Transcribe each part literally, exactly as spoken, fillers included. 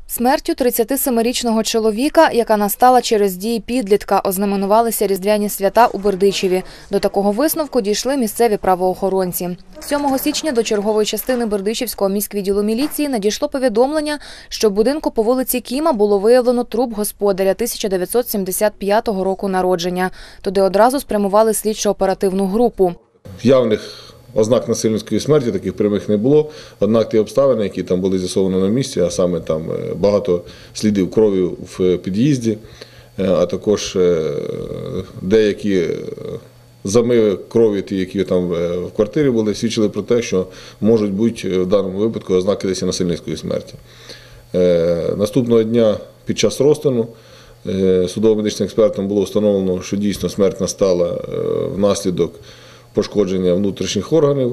Смертю тридцятисемирічного чоловіка, яка настала через дії підлітка, ознаменувалися різдвяні свята у Бердичеві. До такого висновку дійшли місцеві правоохоронці. сьомого січня до чергової частини Бердичевського міськвідділу міліції надійшло повідомлення, що в будинку по вулиці Кіма було виявлено труп господаря тисяча дев'ятсот сімдесят п'ятого року народження. Туди одразу спрямували слідчо-оперативну групу. Явних ознак насильницької смерті таких прямих не було, однак ті обставини, які там були з'ясовані на місці, а саме там багато слідів крові в під'їзді, а також деякі замиви крові, ті, які там в квартирі були, свідчили про те, що можуть бути в даному випадку ознаки десь насильницької смерті. Наступного дня під час розтину судово-медичним експертом було встановлено, що дійсно смерть настала внаслідок пошкодження внутрішніх органів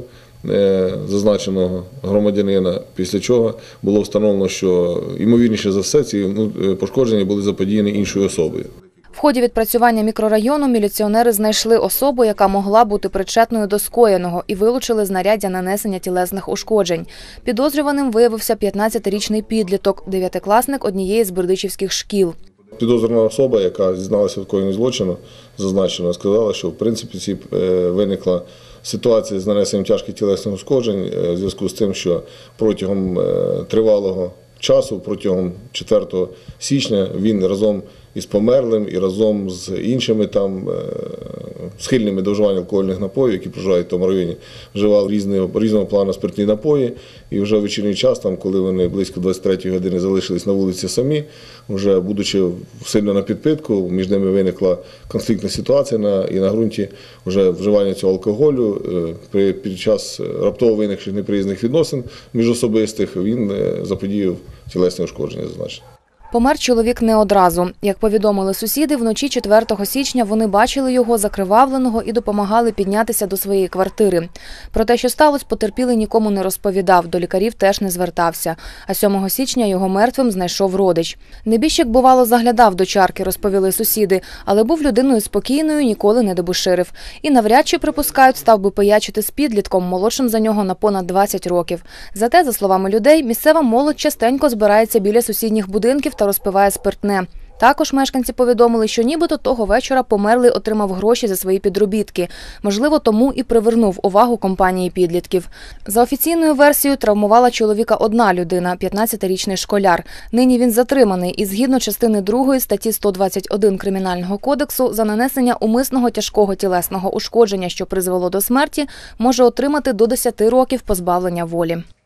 зазначеного громадянина, після чого було встановлено, що, ймовірніше за все, ці пошкодження були заподіяні іншою особою. В ході відпрацювання мікрорайону міліціонери знайшли особу, яка могла бути причетною до скоєного, і вилучили знаряддя нанесення тілесних ушкоджень. Підозрюваним виявився п'ятнадцятирічний підліток, дев'ятикласник однієї з бердичівських шкіл. Підозрювана особа, яка зізналася в коєнні злочину, зазначено, сказала, що в принципі виникла ситуація з нанесенням тяжких тілесних ушкоджень в зв'язку з тим, що протягом тривалого часу, протягом четвертого січня, він разом із померлим і разом з іншими там схильними до вживання алкогольних напоїв, які проживають в тому районі, вживали різного, різного плану спиртні напої. І вже в вечірній час, там, коли вони близько двадцять третьої години залишились на вулиці самі, вже будучи сильно на підпитку, між ними виникла конфліктна ситуація на, і на ґрунті вже вживання цього алкоголю. При, під час раптово виникших неприязних відносин міжособистих він заподіяв тілесне ушкодження, зазначено. Помер чоловік не одразу. Як повідомили сусіди, вночі четвертого січня вони бачили його закривавленого і допомагали піднятися до своєї квартири. Про те, що сталося, потерпілий нікому не розповідав, до лікарів теж не звертався. А сьомого січня його мертвим знайшов родич. Небіжчик, бувало, заглядав до чарки, розповіли сусіди, але був людиною спокійною, ніколи не дебоширив. І навряд чи, припускають, став би пиячити з підлітком, молодшим за нього на понад двадцять років. Зате, за словами людей, місцева молодь частенько збирається біля сусідніх будинків та розпиває спиртне. Також мешканці повідомили, що нібито того вечора померлий отримав гроші за свої підробітки. Можливо, тому і привернув увагу компанії підлітків. За офіційною версією, травмувала чоловіка одна людина – п'ятнадцятирічний школяр. Нині він затриманий і згідно частини другої статті сто двадцять один Кримінального кодексу за нанесення умисного тяжкого тілесного ушкодження, що призвело до смерті, може отримати до десяти років позбавлення волі.